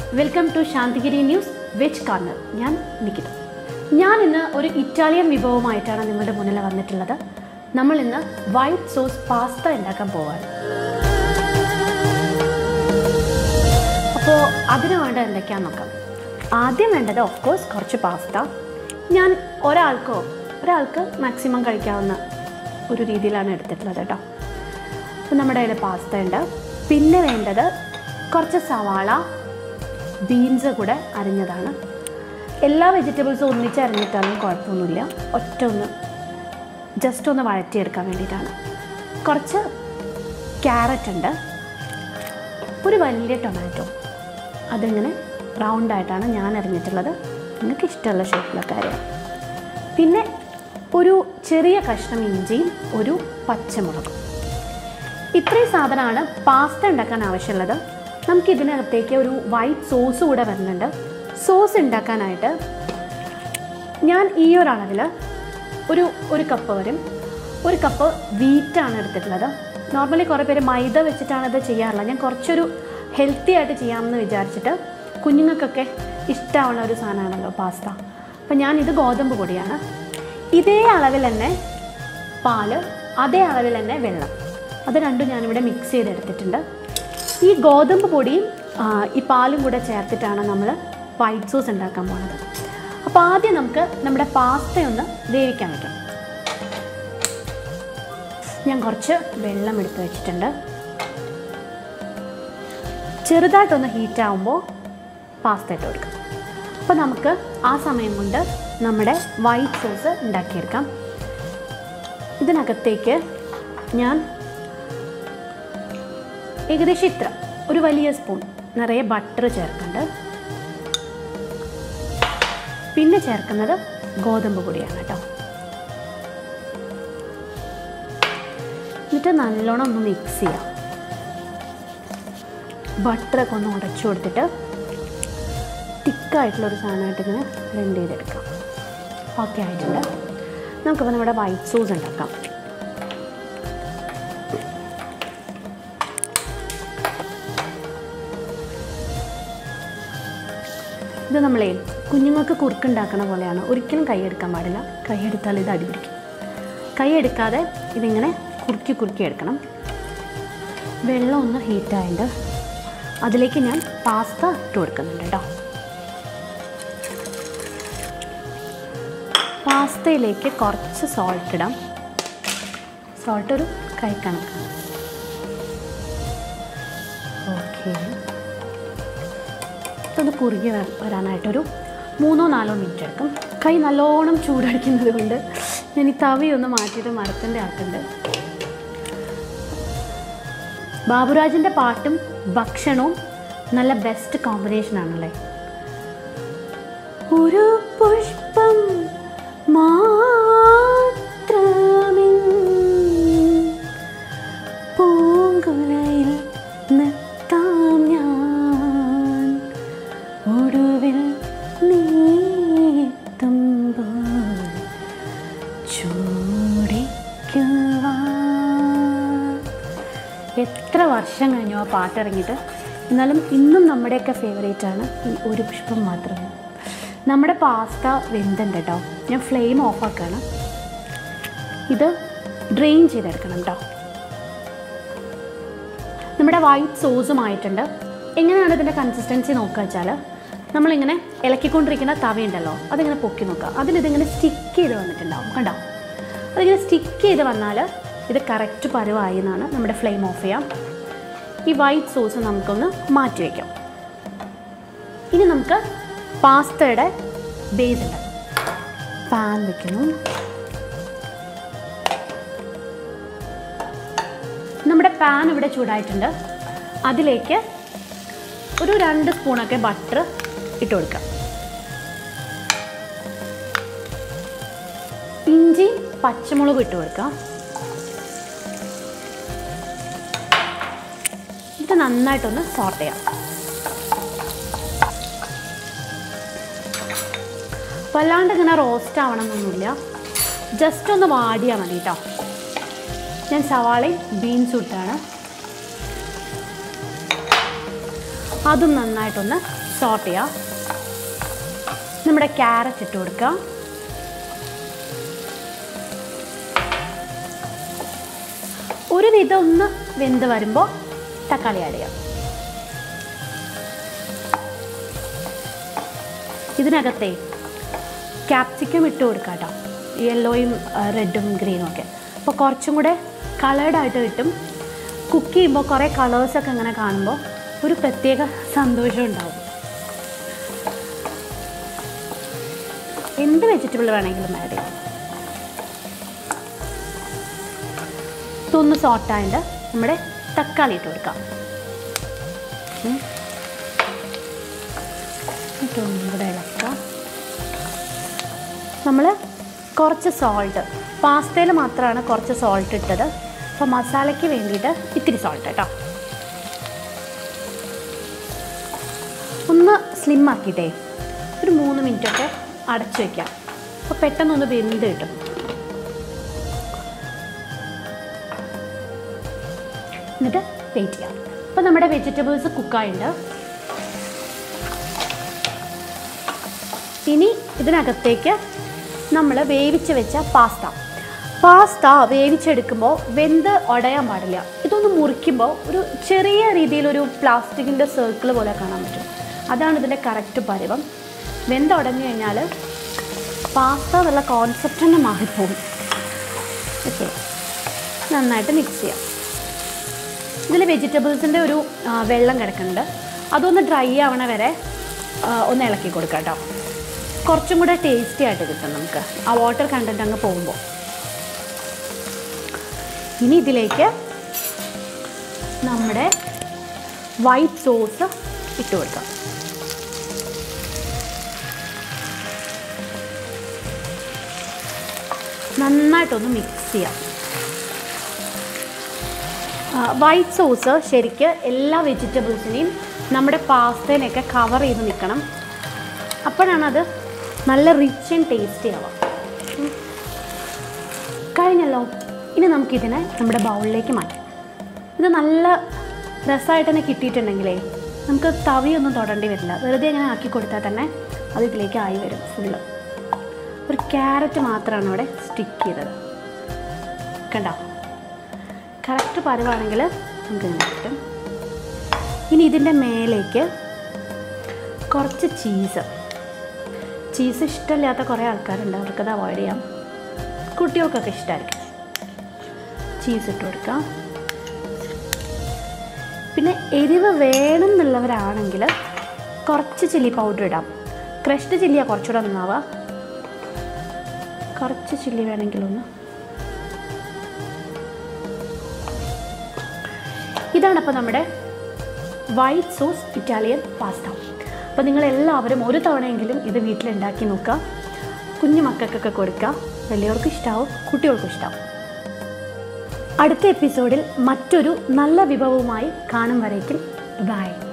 Welcome to Santhigiri news veg corner. ഞാൻ നിക്കിത. ഞാൻ ഇന്ന് ഒരു ഇറ്റാലിയൻ വിഭവമായിട്ടാണ് നിങ്ങളുടെ മുന്നിൽ വന്നിട്ടുള്ളത്. നമ്മൾ ഇന്ന് വൈറ്റ് സോസ് പാസ്ത ഉണ്ടാക്കാൻ പോവാണ്. അപ്പോൾ അതിന് വേണ്ട എന്തൊക്കെയാണെന്ന് നോക്കാം. ആദ്യം വേണ്ടത് ഓഫ് കോഴ്സ് കുറച്ച് പാസ്ത. ഞാൻ ഒരാൾക്ക് മാക്സിമം കഴിക്കാവുന്ന ഒരു രീതിയിലാണ് എടുത്തിട്ടുള്ളത് കേട്ടോ. അപ്പോൾ നമ്മുടെ കയ്യിൽ പാസ്ത ഉണ്ട്. പിന്നെ വേണ്ടത് കുറച്ച് സവാള, ബീൻസ് കൂടെ അരിഞ്ഞതാണ്. എല്ലാ വെജിറ്റബിൾസും ഒന്നിച്ച് അരിഞ്ഞിട്ടാലും കുഴപ്പമൊന്നുമില്ല. ജസ്റ്റ് ഒന്ന് വഴറ്റിയെടുക്കാൻ വേണ്ടിയിട്ടാണ്. കുറച്ച് ക്യാരറ്റ് ഉണ്ട്, ഒരു വലിയ ടൊമാറ്റോ, അതിങ്ങനെ റൗണ്ടായിട്ടാണ് ഞാൻ അരിഞ്ഞിട്ടുള്ളത്. നിങ്ങൾക്ക് ഇഷ്ടമുള്ള ഷേപ്പിലൊക്കെ അരിയാം. പിന്നെ ഒരു ചെറിയ കഷ്ണം ഇഞ്ചിയും ഒരു പച്ചമുളകും. ഇത്രയും സാധനമാണ് പാസ്ത ഉണ്ടാക്കാൻ ആവശ്യമുള്ളത്. നമുക്ക് ഇതിനകത്തേക്ക് ഒരു വൈറ്റ് സോസ് കൂടെ വരുന്നുണ്ട്. സോസ് ഉണ്ടാക്കാനായിട്ട് ഞാൻ ഈ ഒരു അളവിൽ ഒരു കപ്പ് വരും. ഒരു കപ്പ് വീറ്റാണ് എടുത്തിട്ടുള്ളത്. നോർമലി കുറേ പേര് മൈദ വെച്ചിട്ടാണ് ഇത് ചെയ്യാറുള്ളത്. ഞാൻ കുറച്ചൊരു ഹെൽത്തി ആയിട്ട് ചെയ്യാമെന്ന് വിചാരിച്ചിട്ട്, കുഞ്ഞുങ്ങൾക്കൊക്കെ ഇഷ്ടമുള്ള ഒരു സാധനമാണല്ലോ പാസ്ത. അപ്പം ഞാനിത് ഗോതമ്പ് പൊടിയാണ്. ഇതേ അളവിൽ തന്നെ പാല്, അതേ അളവിൽ തന്നെ വെള്ളം, അത് രണ്ടും ഞാനിവിടെ മിക്സ് ചെയ്തെടുത്തിട്ടുണ്ട്. ഈ ഗോതമ്പ് പൊടിയും ഈ പാലും കൂടെ ചേർത്തിട്ടാണ് നമ്മൾ വൈറ്റ് സോസ് ഉണ്ടാക്കാൻ പോകുന്നത്. അപ്പോൾ ആദ്യം നമുക്ക് നമ്മുടെ പാസ്തയൊന്ന് വേവിക്കാൻ വയ്ക്കാം. ഞാൻ കുറച്ച് വെള്ളം എടുത്ത് വെച്ചിട്ടുണ്ട്. ചെറുതായിട്ടൊന്ന് ഹീറ്റാകുമ്പോൾ പാസ്ത ഇട്ട് കൊടുക്കാം. അപ്പോൾ നമുക്ക് ആ സമയം കൊണ്ട് നമ്മുടെ വൈറ്റ് സോസ് ഉണ്ടാക്കിയെടുക്കാം. ഇതിനകത്തേക്ക് ഞാൻ ഏകദേശം ഒരു വലിയ സ്പൂൺ നിറയെ ബട്ടർ ചേർക്കുന്നുണ്ട്. പിന്നെ ചേർക്കുന്നത് ഗോതമ്പ് പൊടിയാണ് കേട്ടോ. എന്നിട്ട് നല്ലോണം ഒന്ന് മിക്സ് ചെയ്യാം. ബട്ടറൊക്കെ ഒന്ന് ഉടച്ചു കൊടുത്തിട്ട് തിക്കായിട്ടുള്ളൊരു സാധനമായിട്ട് ഇങ്ങനെ ബ്ലെൻഡ് ചെയ്തെടുക്കാം. ഓക്കെ ആയിട്ടുണ്ട്. നമുക്കിപ്പോൾ നമ്മുടെ വൈറ്റ് സോസ് ഉണ്ടാക്കാം. ഇത് നമ്മളെ കുഞ്ഞുങ്ങൾക്ക് കുറുക്കുണ്ടാക്കണ പോലെയാണ്. ഒരിക്കലും കൈയെടുക്കാൻ പാടില്ല. കൈയെടുത്താൽ ഇത് അടിപിടിക്കും. കൈയെടുക്കാതെ ഇതിങ്ങനെ കുറുക്കി എടുക്കണം. വെള്ളം ഒന്ന് ഹീറ്റായിട്ട് അതിലേക്ക് ഞാൻ പാസ്ത ഇട്ട് കൊടുക്കുന്നുണ്ട് കേട്ടോ. പാസ്തയിലേക്ക് കുറച്ച് സോൾട്ട് ഇടാം. സോൾട്ട് ഒരു കൈക്കണക്കാണ്. ഓക്കെ, ഇതൊന്ന് കുറുകി വരാനായിട്ടൊരു 3-4 മിനിറ്റ് എടുക്കും. കൈ നല്ലോണം ചൂടടിക്കുന്നത് കൊണ്ട് ഞാൻ ഈ തവിയൊന്ന് മാറ്റിയിട്ട് മരത്തിൻ്റെ ആക്കുന്നുണ്ട്. ബാബുരാജിൻ്റെ പാട്ടും ഭക്ഷണവും നല്ല ബെസ്റ്റ് കോമ്പിനേഷനാണല്ലേ. ഒരു പുഷ്പം മാത്രമേ പൂങ്കുലയിൽ നിർത്താം ഞാൻ, ഒടുവിൽ നീത്തുമ്പോൾ ചൂടിക്കുവാൻ. എത്ര വർഷം കഴിഞ്ഞു ആ പാട്ടിറങ്ങിയിട്ട്, എന്നാലും ഇന്നും നമ്മുടെയൊക്കെ ഫേവറേറ്റാണ് ഈ ഒരു പുഷ്പം മാത്രമേ. നമ്മുടെ പാസ്ത വെന്തുണ്ട് കേട്ടോ. ഞാൻ ഫ്ലെയിം ഓഫാക്കുകയാണ്. ഇത് ഡ്രെയിൻ ചെയ്തെടുക്കണം കേട്ടോ. നമ്മുടെ വൈറ്റ് സോസുമായിട്ടുണ്ട്. എങ്ങനെയാണ് ഇതിൻ്റെ കൺസിസ്റ്റൻസി നോക്കുക വെച്ചാൽ, നമ്മളിങ്ങനെ ഇളക്കിക്കൊണ്ടിരിക്കുന്ന തവയുണ്ടല്ലോ, അതിങ്ങനെ പൊക്കി നോക്കുക. അതിലിതിങ്ങനെ സ്റ്റിക്ക് ചെയ്ത് വന്നിട്ടുണ്ടാവും കണ്ടോ. അതിങ്ങനെ സ്റ്റിക്ക് ചെയ്ത് വന്നാൽ ഇത് കറക്റ്റ് പരുവായി എന്നാണ്. നമ്മുടെ ഫ്ലെയിം ഓഫ് ചെയ്യാം. ഈ വൈറ്റ് സോസ് നമുക്കൊന്ന് മാറ്റി വയ്ക്കാം. ഇനി നമുക്ക് പാസ്തയുടെ ബേസ് ഉണ്ട്. പാൻ വയ്ക്കുന്നു. നമ്മുടെ പാൻ ഇവിടെ ചൂടായിട്ടുണ്ട്. അതിലേക്ക് ഒരു 2 സ്പൂണൊക്കെ ബട്ടർ ഇട്ട് കൊടുക്കാം. ഇഞ്ചി പച്ചമുളക് ഇട്ട് കൊടുക്കാം. ഇത് നന്നായിട്ടൊന്ന് സോർട്ട് ചെയ്യാം. വല്ലാണ്ട് ഇങ്ങനെ റോസ്റ്റ് ആവണമെന്നൊന്നുമില്ല. ജസ്റ്റ് ഒന്ന് വാടിയാൽ മതി കേട്ടോ. ഞാൻ സവാളയും ബീൻസും ഇട്ടാണ്. അതും നന്നായിട്ടൊന്ന് സോട്ട് ചെയ്യാം. നമ്മുടെ ക്യാരറ്റ് ഇട്ട് കൊടുക്കാം. ഒരു വിധം ഒന്ന് വെന്ത് വരുമ്പോൾ തക്കാളി ആഡ് ചെയ്യാം. ഇതിനകത്തെ ക്യാപ്സിക്കം ഇട്ട് കൊടുക്കാം കേട്ടോ, യെല്ലോയും റെഡും ഗ്രീനും ഒക്കെ. അപ്പോൾ കുറച്ചും കൂടെ കളേർഡായിട്ട് കിട്ടും. കുക്ക് ചെയ്യുമ്പോൾ കുറേ കളേഴ്സൊക്കെ ഇങ്ങനെ കാണുമ്പോൾ ഒരു പ്രത്യേക സന്തോഷം ഉണ്ടാവും. എന്ത് വെജിറ്റബിൾ വേണമെങ്കിലും ആഡ് ചെയ്യാം. ഇതൊന്ന് സോട്ടായിട്ട് നമ്മുടെ തക്കാളി ഇട്ട് കൊടുക്കാം. ഇതൊന്നും കൂടെ ഇളക്കാം. നമ്മൾ കുറച്ച് സോൾട്ട്, പാസ്തയിൽ മാത്രമാണ് കുറച്ച് സോൾട്ട് ഇട്ടത്. അപ്പോൾ മസാലയ്ക്ക് വേണ്ടിയിട്ട് ഇത്തിരി സോൾട്ട് കേട്ടോ. ഒന്ന് സ്ലിം ആക്കിയിട്ടേ ഒരു 3 മിനിറ്റൊക്കെ അടച്ചു വയ്ക്കാം. അപ്പോൾ പെട്ടെന്നൊന്ന് വെന്ത് കിട്ടും. എന്നിട്ട് വെയിറ്റ് ചെയ്യാം. അപ്പോൾ നമ്മുടെ വെജിറ്റബിൾസ് കുക്കായിട്ടുണ്ട്. ഇനി ഇതിനകത്തേക്ക് നമ്മൾ വേവിച്ച് വെച്ച പാസ്ത വേവിച്ചെടുക്കുമ്പോൾ വെന്ത് ഉടയാൻ പാടില്ല. ഇതൊന്ന് മുറിക്കുമ്പോൾ ഒരു ചെറിയ രീതിയിലൊരു പ്ലാസ്റ്റിക്കിൻ്റെ സർക്കിൾ പോലെ കാണാൻ പറ്റും. അതാണ് ഇതിൻ്റെ കറക്റ്റ് പരുവം. വെന്ത് ഉടഞ്ഞു കഴിഞ്ഞാൽ പാസ്ത എന്നുള്ള കോൺസെപ്റ്റ് തന്നെ മാറിപ്പോകും. ഓക്കെ, നന്നായിട്ട് മിക്സ് ചെയ്യാം. ഇതിൽ വെജിറ്റബിൾസിൻ്റെ ഒരു വെള്ളം കിടക്കുന്നുണ്ട്. അതൊന്ന് ഡ്രൈ ആവണ വരെ ഒന്ന് ഇളക്കി കൊടുക്കാം കേട്ടോ. കുറച്ചും കൂടെ ടേസ്റ്റി ആയിട്ട് കിട്ടും നമുക്ക് ആ വാട്ടർ കണ്ടൻറ്റ് അങ്ങ് പോകുമ്പോൾ. ഇനി ഇതിലേക്ക് നമ്മുടെ വൈറ്റ് സോസ് ഇട്ട് കൊടുക്കാം. നന്നായിട്ടൊന്ന് മിക്സ് ചെയ്യാം. വൈറ്റ് സോസ് ശരിക്ക് എല്ലാ വെജിറ്റബിൾസിനെയും നമ്മുടെ പാസ്തേനെയൊക്കെ കവർ ചെയ്ത് നിൽക്കണം. അപ്പോഴാണത് നല്ല റിച്ച് ആൻഡ് ടേസ്റ്റി ആവാം. കഴിഞ്ഞല്ലോ. ഇനി നമുക്കിതിനെ നമ്മുടെ ബൗളിലേക്ക് മാറ്റാം. ഇത് നല്ല രസമായിട്ട് തന്നെ കിട്ടിയിട്ടുണ്ടെങ്കിലേ നമുക്ക് തവിയൊന്നും തൊടേണ്ടി വരില്ല. വെറുതെ ഇങ്ങനെ ആക്കി കൊടുത്താൽ തന്നെ അത് ഇതിലേക്ക് ആയി വരും ഫുള്ള്. ഒരു ക്യാരറ്റ് മാത്രമാണ് ഇവിടെ സ്റ്റിക്ക് ചെയ്തത്. കണ്ടോ? കറക്റ്റ് പരുവാണെങ്കിൽ നമുക്കിങ്ങനെ കിട്ടും. ഇനി ഇതിൻ്റെ മേലേക്ക് കുറച്ച് ചീസ് ഇഷ്ടമില്ലാത്ത കുറേ ആൾക്കാരുണ്ട്, അവർക്കത് അവോയ്ഡ് ചെയ്യാം. കുട്ടികൾക്കൊക്കെ ഇഷ്ടമായിരിക്കും. ചീസ് ഇട്ട് കൊടുക്കാം. പിന്നെ എരിവ് വേണം എന്നുള്ളവരാണെങ്കിൽ കുറച്ച് ചില്ലി പൗഡർ ഇടാം. ക്രഷ്ഡ് ചില്ലിയാണ് കുറച്ചുകൂടെ നന്നാവുക. കുറച്ച് ചില്ലി വേണമെങ്കിലൊന്ന്. ഇതാണപ്പോൾ നമ്മുടെ വൈറ്റ് സോസ് ഇറ്റാലിയൻ പാസ്ത. അപ്പോൾ നിങ്ങളെല്ലാവരും ഒരു തവണയെങ്കിലും ഇത് വീട്ടിലുണ്ടാക്കി നോക്കുക. കുഞ്ഞു മക്കൾക്കൊക്കെ കൊടുക്കുക. വലിയവർക്കും ഇഷ്ടമാവും, കുട്ടികൾക്കും ഇഷ്ടമാവും. അടുത്ത എപ്പിസോഡിൽ മറ്റൊരു നല്ല വിഭവവുമായി കാണും വരേക്കും ബൈ.